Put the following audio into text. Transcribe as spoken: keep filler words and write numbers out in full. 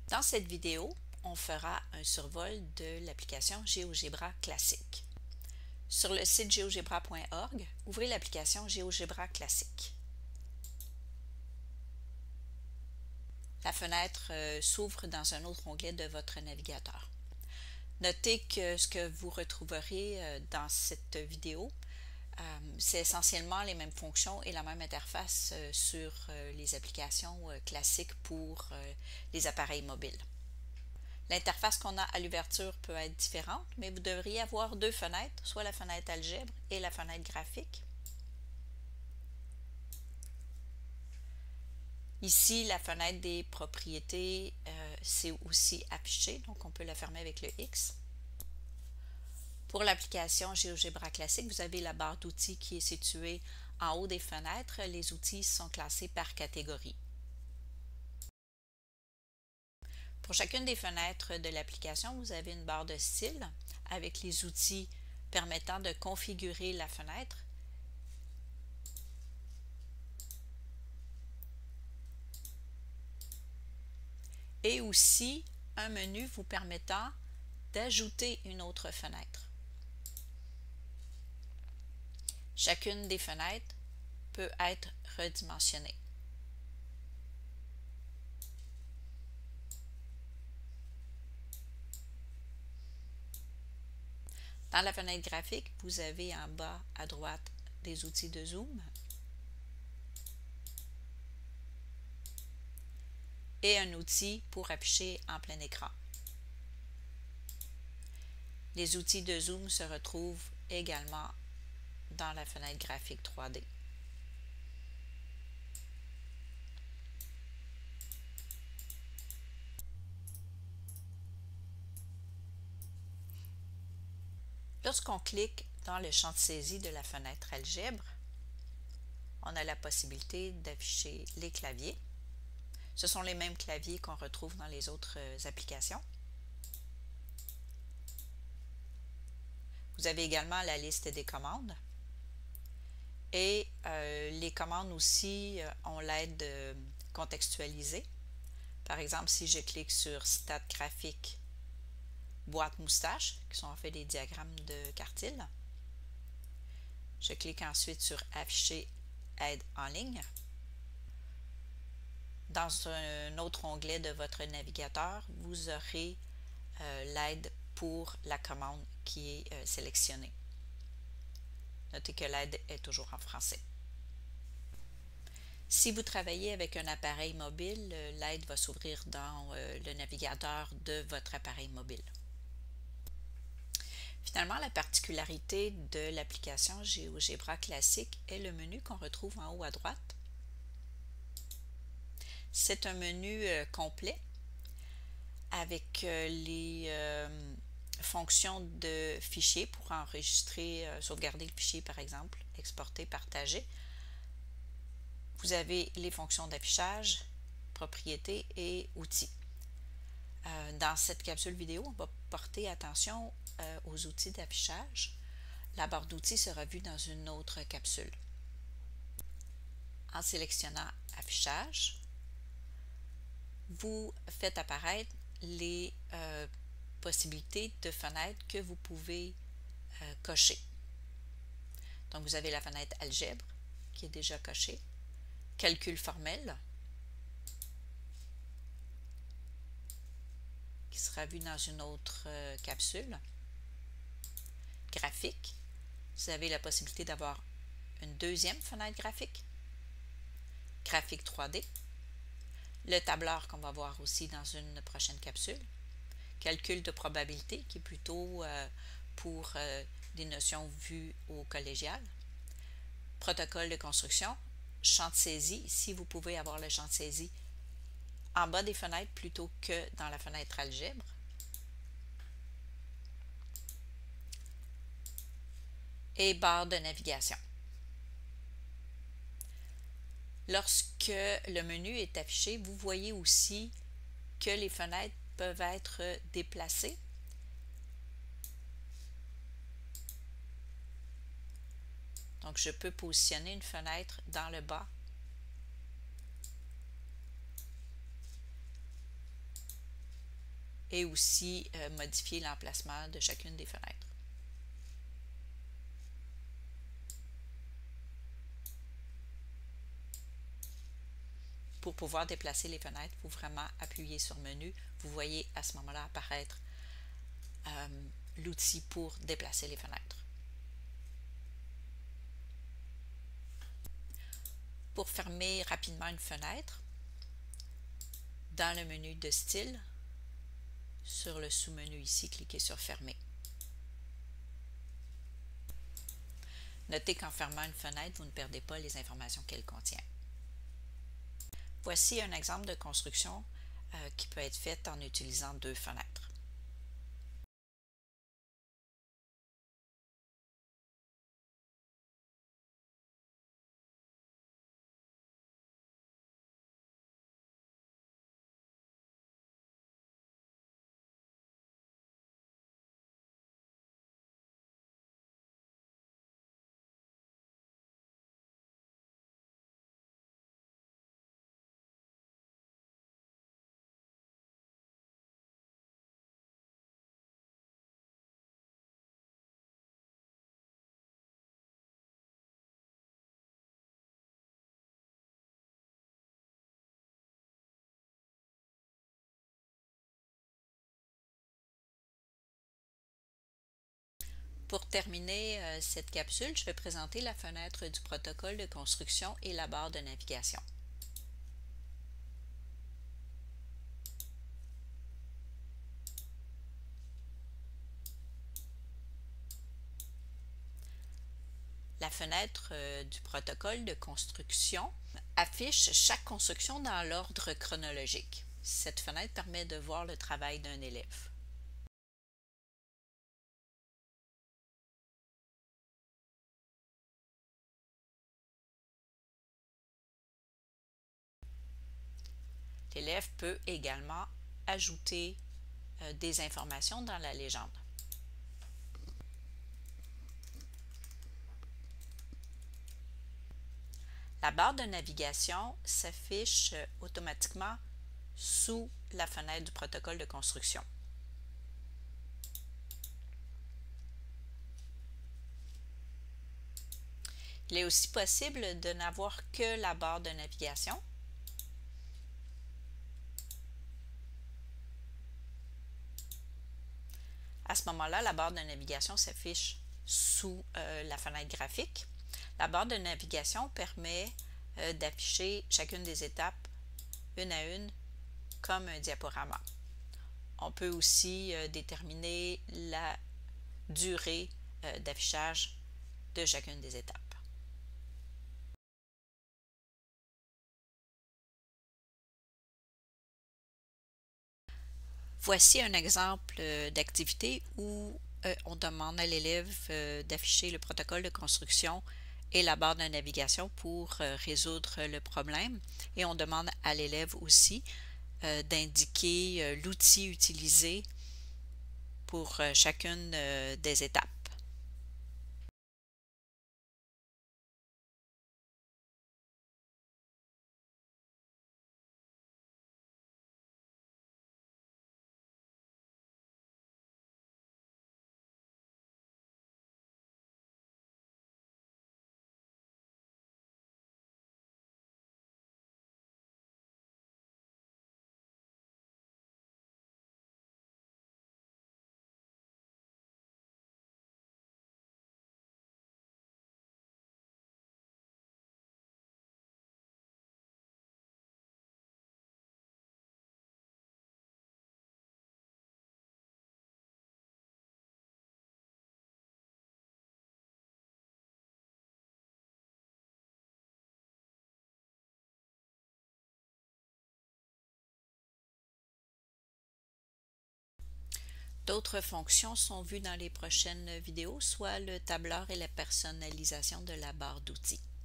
Dans cette vidéo, on fera un survol de l'application GeoGebra classique. Sur le site geogebra point org, ouvrez l'application GeoGebra classique. La fenêtre euh, s'ouvre dans un autre onglet de votre navigateur. Notez que ce que vous retrouverez euh, dans cette vidéo, euh, c'est essentiellement les mêmes fonctions et la même interface euh, sur euh, les applications euh, classiques pour euh, les appareils mobiles. L'interface qu'on a à l'ouverture peut être différente, mais vous devriez avoir deux fenêtres, soit la fenêtre algèbre et la fenêtre graphique. Ici, la fenêtre des propriétés, euh, c'est aussi affiché, donc on peut la fermer avec le X. Pour l'application GeoGebra classique, vous avez la barre d'outils qui est située en haut des fenêtres. Les outils sont classés par catégorie. Pour chacune des fenêtres de l'application, vous avez une barre de style avec les outils permettant de configurer la fenêtre. Et aussi un menu vous permettant d'ajouter une autre fenêtre. Chacune des fenêtres peut être redimensionnée. Dans la fenêtre graphique, vous avez en bas à droite des outils de zoom et un outil pour afficher en plein écran. Les outils de zoom se retrouvent également dans la fenêtre graphique trois D. Lorsqu'on clique dans le champ de saisie de la fenêtre algèbre, on a la possibilité d'afficher les claviers. Ce sont les mêmes claviers qu'on retrouve dans les autres applications. Vous avez également la liste des commandes. Et euh, les commandes aussi euh, ont l'aide de contextualiser. Par exemple, si je clique sur Stat graphique, boîte moustache, qui sont en fait des diagrammes de quartile, je clique ensuite sur Afficher aide en ligne. Dans un autre onglet de votre navigateur, vous aurez euh, l'aide pour la commande qui est euh, sélectionnée. Notez que l'aide est toujours en français. Si vous travaillez avec un appareil mobile, l'aide va s'ouvrir dans euh, le navigateur de votre appareil mobile. Finalement, la particularité de l'application GeoGebra classique est le menu qu'on retrouve en haut à droite. C'est un menu euh, complet avec euh, les euh, fonctions de fichier pour enregistrer, euh, sauvegarder le fichier par exemple, exporter, partager. Vous avez les fonctions d'affichage, propriétés et outils. Euh, dans cette capsule vidéo, on va porter attention euh, aux outils d'affichage. La barre d'outils sera vue dans une autre capsule. En sélectionnant Affichage, vous faites apparaître les euh, possibilités de fenêtres que vous pouvez euh, cocher. Donc vous avez la fenêtre Algèbre qui est déjà cochée, Calcul formel qui sera vu dans une autre euh, capsule, Graphique, vous avez la possibilité d'avoir une deuxième fenêtre graphique, Graphique trois D, le tableur qu'on va voir aussi dans une prochaine capsule, Calcul de probabilité qui est plutôt euh, pour euh, des notions vues au collégial, Protocole de construction, champ de saisie, ici vous pouvez avoir le champ de saisie en bas des fenêtres plutôt que dans la fenêtre algèbre. Et barre de navigation. Lorsque le menu est affiché, vous voyez aussi que les fenêtres peuvent être déplacées. Donc, je peux positionner une fenêtre dans le bas. et aussi euh, modifier l'emplacement de chacune des fenêtres. Pour pouvoir déplacer les fenêtres, il faut vraiment appuyer sur Menu. Vous voyez à ce moment-là apparaître euh, l'outil pour déplacer les fenêtres. Pour fermer rapidement une fenêtre, dans le menu de style, sur le sous-menu ici, cliquez sur Fermer. Notez qu'en fermant une fenêtre, vous ne perdez pas les informations qu'elle contient. Voici un exemple de construction euh, qui peut être faite en utilisant deux fenêtres. Pour terminer euh, cette capsule, je vais présenter la fenêtre du protocole de construction et la barre de navigation. La fenêtre euh, du protocole de construction affiche chaque construction dans l'ordre chronologique. Cette fenêtre permet de voir le travail d'un élève. L'élève peut également ajouter euh, des informations dans la légende. La barre de navigation s'affiche euh, automatiquement sous la fenêtre du protocole de construction. Il est aussi possible de n'avoir que la barre de navigation. À ce moment-là, la barre de navigation s'affiche sous euh, la fenêtre graphique. La barre de navigation permet euh, d'afficher chacune des étapes une à une comme un diaporama. On peut aussi euh, déterminer la durée euh, d'affichage de chacune des étapes. Voici un exemple d'activité où euh, on demande à l'élève euh, d'afficher le protocole de construction et la barre de navigation pour euh, résoudre le problème. Et on demande à l'élève aussi euh, d'indiquer euh, l'outil utilisé pour euh, chacune euh, des étapes. D'autres fonctions sont vues dans les prochaines vidéos, soit le tableur et la personnalisation de la barre d'outils.